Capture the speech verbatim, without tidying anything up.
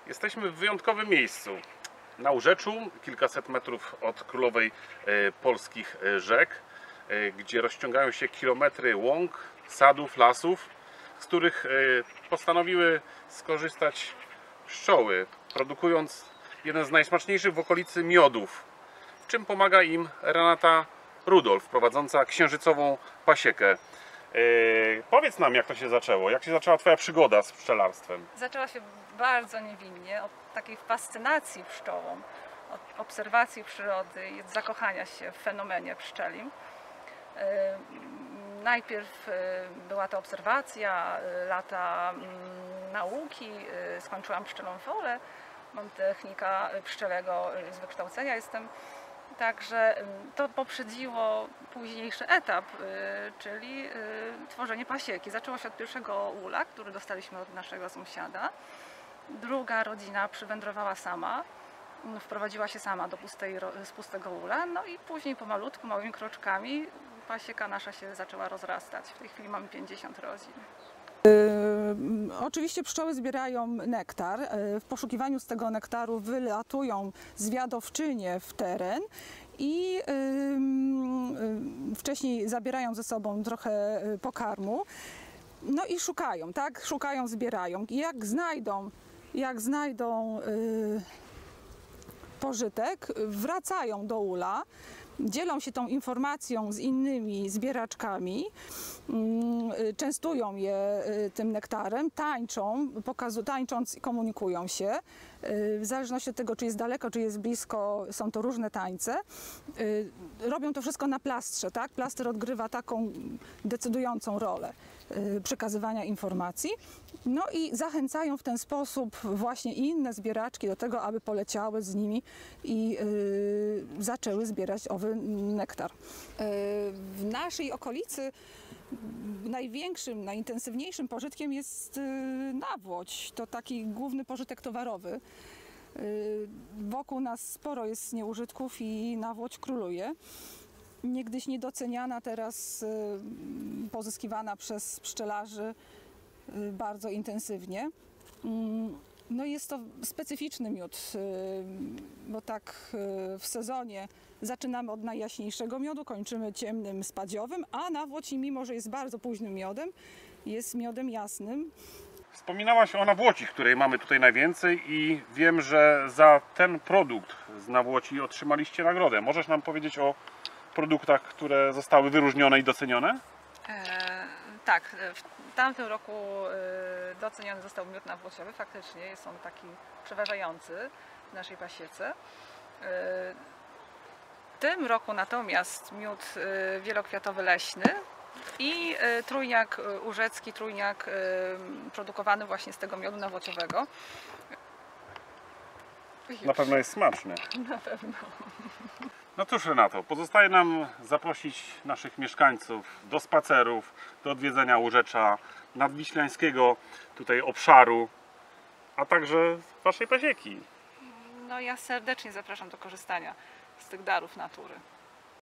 Jesteśmy w wyjątkowym miejscu. Na Urzeczu, kilkaset metrów od królowej polskich rzek, gdzie rozciągają się kilometry łąk, sadów, lasów, z których postanowiły skorzystać pszczoły, produkując jeden z najsmaczniejszych w okolicy miodów, w czym pomaga im Renata Rudolf, prowadząca księżycową pasiekę. Yy, powiedz nam, jak to się zaczęło, jak się zaczęła Twoja przygoda z pszczelarstwem? Zaczęła się bardzo niewinnie, od takiej fascynacji pszczołą, od obserwacji przyrody i od zakochania się w fenomenie pszczelim. Yy, najpierw yy, była to obserwacja, yy, lata yy, nauki, yy, skończyłam pszczelą wolę, mam technika pszczelego z wykształcenia, jestem. Także to poprzedziło późniejszy etap, czyli tworzenie pasieki. Zaczęło się od pierwszego ula, który dostaliśmy od naszego sąsiada. Druga rodzina przywędrowała sama, wprowadziła się sama do pustej, z pustego ula, no i później pomalutku, małymi kroczkami pasieka nasza się zaczęła rozrastać. W tej chwili mamy pięćdziesiąt rodzin. Oczywiście pszczoły zbierają nektar. W poszukiwaniu z tego nektaru wylatują zwiadowczynie w teren i wcześniej zabierają ze sobą trochę pokarmu. No i szukają, tak? Szukają, zbierają. I jak znajdą, jak znajdą pożytek, wracają do ula. Dzielą się tą informacją z innymi zbieraczkami, częstują je tym nektarem, tańczą, pokazu, tańcząc komunikują się. W zależności od tego, czy jest daleko, czy jest blisko, są to różne tańce. Robią to wszystko na plastrze, tak? Plaster odgrywa taką decydującą rolę przekazywania informacji. No i zachęcają w ten sposób właśnie inne zbieraczki do tego, aby poleciały z nimi i yy, zaczęły zbierać owy nektar. Yy, w naszej okolicy największym, najintensywniejszym pożytkiem jest yy, nawłoć. To taki główny pożytek towarowy. Yy, wokół nas sporo jest nieużytków i nawłoć króluje. Niegdyś niedoceniana, teraz yy, pozyskiwana przez pszczelarzy bardzo intensywnie. No jest to specyficzny miód, bo tak w sezonie zaczynamy od najjaśniejszego miodu, kończymy ciemnym spadziowym, a nawłoci, mimo że jest bardzo późnym miodem, jest miodem jasnym. Wspominałaś o nawłoci, której mamy tutaj najwięcej i wiem, że za ten produkt z nawłoci otrzymaliście nagrodę. Możesz nam powiedzieć o produktach, które zostały wyróżnione i docenione? E, tak, w tamtym roku doceniony został miód nawłociowy, faktycznie jest on taki przeważający w naszej pasiece. W tym roku natomiast miód wielokwiatowy leśny i trójniak urzecki, trójniak produkowany właśnie z tego miodu nawłociowego. Na pewno jest smaczny. Na pewno. No cóż, Renato, pozostaje nam zaprosić naszych mieszkańców do spacerów, do odwiedzenia Urzecza nadwiślańskiego tutaj obszaru, a także Waszej pasieki. No ja serdecznie zapraszam do korzystania z tych darów natury.